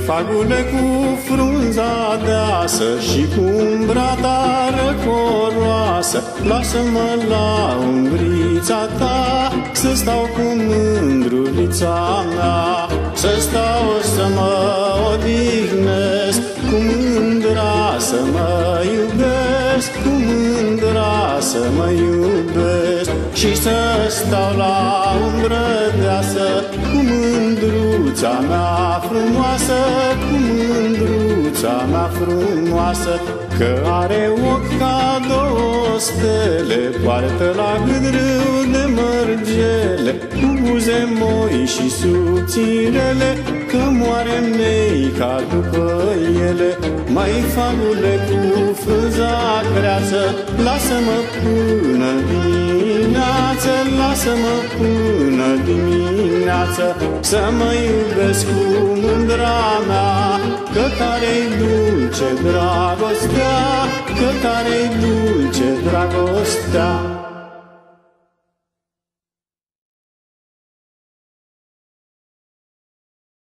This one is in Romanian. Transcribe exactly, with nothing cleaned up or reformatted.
fagule cu frunza deasă și cu umbrata răcoroasă, lasă-mă la umbrița ta, să stau cu mândrulița mea, să stau să mă odihnesc, cu mândra să mă iubesc, cu mândra să mă iubesc, și să stau la umbră deasă, cu mândruța mea frumoasă, cu mândruța mea frumoasă, că are ochi ca două stele, poartă la gât râu de mărgele, cu buze moi și subțirele, că moare mei ca după ele. Mai fagule cu frunza creață, lasă-mă până dimineață, lasă-mă până dimineață, să mă iubesc cu mândra mea, că tare-i dulce dragostea, că tare-i dulce dragostea.